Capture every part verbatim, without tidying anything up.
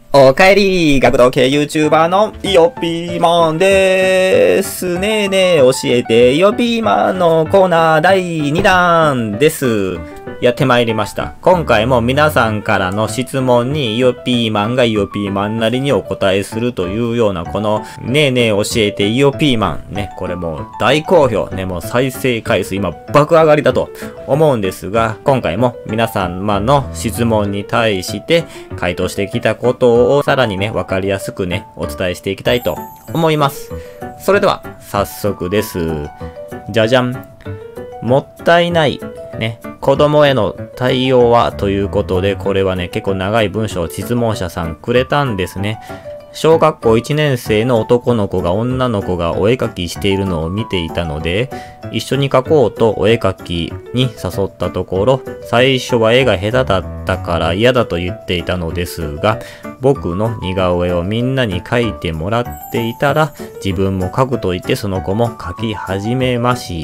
おかえり、学童系 YouTuber のイオピーマンでーす。ねえねえ教えて、イオピーマンのコーナーだいにだんです。やってまいりました。今回も皆さんからの質問にイオピーマンがイオピーマンなりにお答えするというようなこのねえねえ教えてイオピーマンね、これもう大好評ね、もう再生回数今爆上がりだと思うんですが、今回も皆様の質問に対して回答してきたことをさらにね、わかりやすくね、お伝えしていきたいと思います。それでは早速です。じゃじゃん。もったいないね。子供への対応はということで、これはね、結構長い文章を質問者さんくれたんですね。小学校いちねん生の男の子が女の子がお絵描きしているのを見ていたので、一緒に描こうとお絵描きに誘ったところ、最初は絵が下手だったから嫌だと言っていたのですが、僕の似顔絵をみんなに描いてもらっていたら、自分も描くと言ってその子も描き始めました。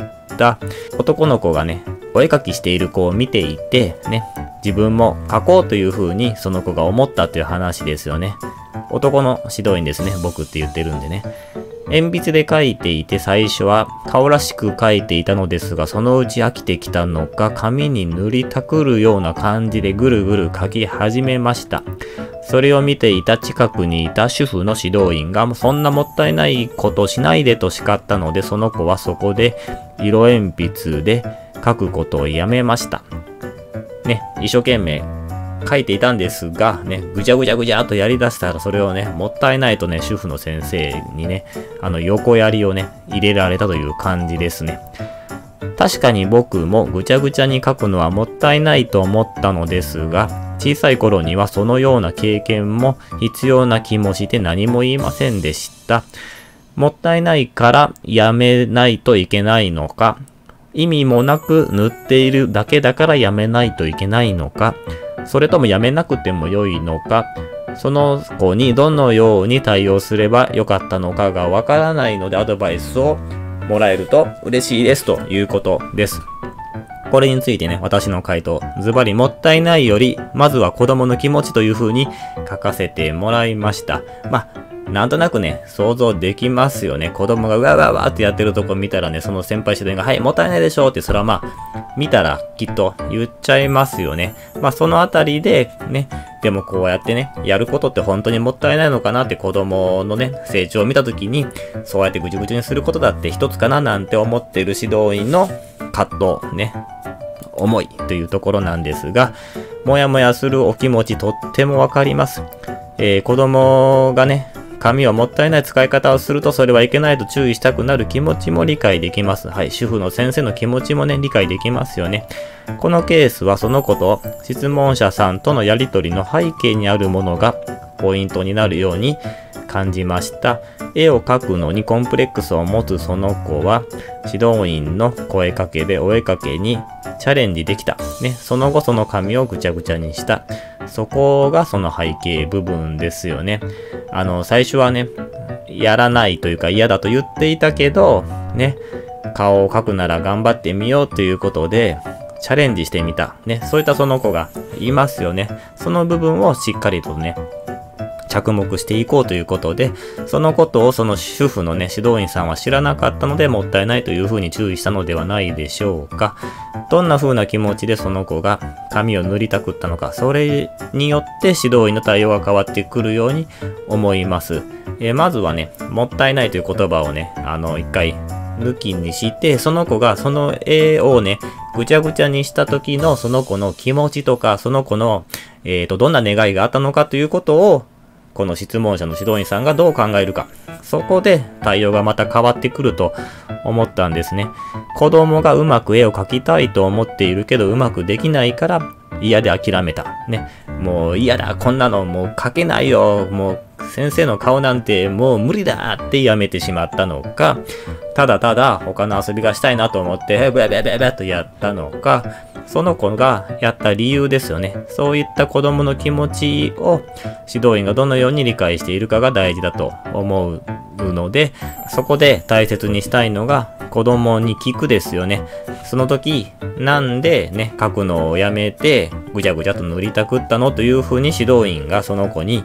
男の子がね、お絵描きしている子を見ていて、ね、自分も描こうという風にその子が思ったという話ですよね。男の指導員ですね。僕って言ってるんでね。鉛筆で描いていて最初は顔らしく描いていたのですが、そのうち飽きてきたのか紙に塗りたくるような感じでぐるぐる描き始めました。それを見ていた近くにいた主婦の指導員がそんなもったいないことしないでと叱ったので、その子はそこで色鉛筆で描くことをやめました。ね、一生懸命書いていたんですが、ね、ぐちゃぐちゃぐちゃっとやり出したら、それをね、もったいないとね、主婦の先生にね、あの、横槍をね、入れられたという感じですね。確かに僕もぐちゃぐちゃに書くのはもったいないと思ったのですが、小さい頃にはそのような経験も必要な気もして何も言いませんでした。もったいないからやめないといけないのか、意味もなく塗っているだけだからやめないといけないのか、それともやめなくても良いのか、その子にどのように対応すればよかったのかがわからないのでアドバイスをもらえると嬉しいですということです。これについてね、私の回答、ズバリもったいないより、まずは子供の気持ちという風に書かせてもらいました。まあなんとなくね、想像できますよね。子供がうわうわうわってやってるとこ見たらね、その先輩指導員が、はい、もったいないでしょって、それはまあ、見たらきっと言っちゃいますよね。まあ、そのあたりで、ね、でもこうやってね、やることって本当にもったいないのかなって子供のね、成長を見たときに、そうやってぐちゅぐちゅにすることだって一つかななんて思っている指導員の葛藤、ね、思いというところなんですが、もやもやするお気持ちとってもわかります。えー、子供がね、紙をもったいない使い方をするとそれはいけないと注意したくなる気持ちも理解できます。はい、主婦の先生の気持ちもね、理解できますよね。このケースはその子と質問者さんとのやりとりの背景にあるものがポイントになるように感じました。絵を描くのにコンプレックスを持つその子は指導員の声かけでお絵かけにチャレンジできた。ね、その後その紙をぐちゃぐちゃにした。そこがその背景部分ですよね。あの、最初はね、やらないというか嫌だと言っていたけど、ね、顔を描くなら頑張ってみようということで、チャレンジしてみた。ね、そういったその子がいますよね。その部分をしっかりとね、着目していこうということで、そのことをその主婦のね、指導員さんは知らなかったので、もったいないというふうに注意したのではないでしょうか。どんな風な気持ちでその子が紙を塗りたくったのか、それによって指導員の対応が変わってくるように思います。えー、まずはね、もったいないという言葉をね、あの、一回抜きにして、その子がその絵をね、ぐちゃぐちゃにした時のその子の気持ちとか、その子の、えーと、どんな願いがあったのかということを、この質問者の指導員さんがどう考えるか。そこで対応がまた変わってくると思ったんですね。子供がうまく絵を描きたいと思っているけどうまくできないから嫌で諦めた。ね。もう嫌だ、こんなのもう描けないよ。もう先生の顔なんてもう無理だってやめてしまったのか、ただただ他の遊びがしたいなと思ってブヤブヤブヤブヤとやったのか、その子がやった理由ですよね。そういった子供の気持ちを指導員がどのように理解しているかが大事だと思うので、そこで大切にしたいのが子供に聞くですよね。その時、なんでね、書くのをやめてぐちゃぐちゃと塗りたくったのというふうに指導員がその子に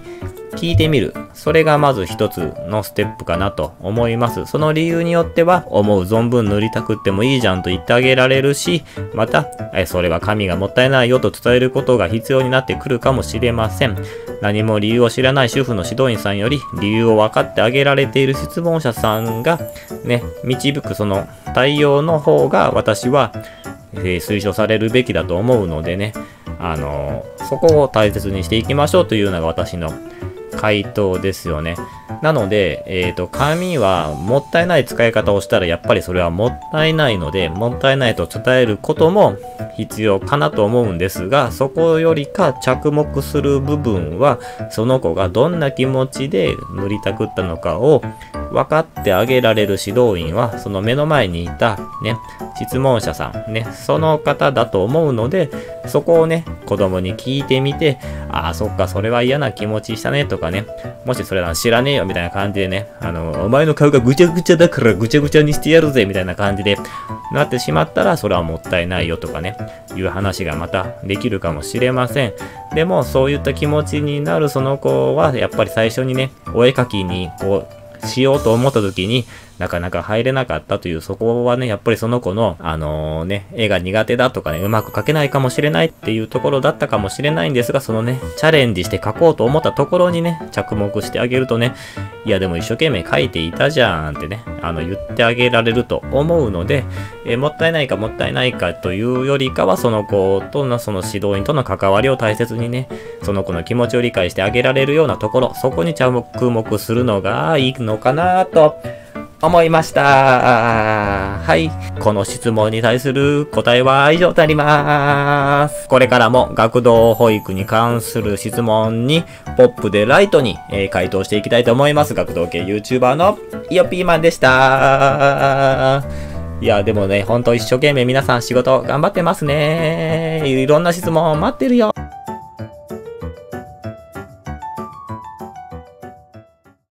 聞いてみる。それがまず一つのステップかなと思います。その理由によっては、思う存分塗りたくってもいいじゃんと言ってあげられるし、また、えそれは髪がもったいないよと伝えることが必要になってくるかもしれません。何も理由を知らない主婦の指導員さんより、理由を分かってあげられている質問者さんが、ね、導くその対応の方が私は、えー、推奨されるべきだと思うのでね、あのー、そこを大切にしていきましょうというのが私の回答ですよね。なので、えっと、紙はもったいない使い方をしたらやっぱりそれはもったいないので、もったいないと伝えることも必要かなと思うんですが、そこよりか着目する部分は、その子がどんな気持ちで塗りたくったのかを分かってあげられる指導員は、その目の前にいたね、質問者さんね、その方だと思うので、そこをね、子供に聞いてみて、ああ、そっか、それは嫌な気持ちしたねとかね、もしそれは知らねえよみたいな感じでね、あの、お前の顔がぐちゃぐちゃだからぐちゃぐちゃにしてやるぜみたいな感じでなってしまったら、それはもったいないよとかね、いう話がまたできるかもしれません。でも、そういった気持ちになるその子は、やっぱり最初にね、お絵描きにこう、しようと思った時になかなか入れなかったという、そこはね、やっぱりその子の、あのー、ね、絵が苦手だとかね、うまく描けないかもしれないっていうところだったかもしれないんですが、そのね、チャレンジして描こうと思ったところにね、着目してあげるとね、いやでも一生懸命描いていたじゃんってね、あの、言ってあげられると思うので、えー、もったいないかもったいないかというよりかは、その子との、その指導員との関わりを大切にね、その子の気持ちを理解してあげられるようなところ、そこに着目するのがいいのかなと思いました。はい。この質問に対する答えは以上となります。これからも学童保育に関する質問にポップでライトに、えー、回答していきたいと思います。学童系 YouTuber のイオピーマンでした。いや、でもね、ほんと一生懸命皆さん仕事頑張ってますね。いろんな質問待ってるよ。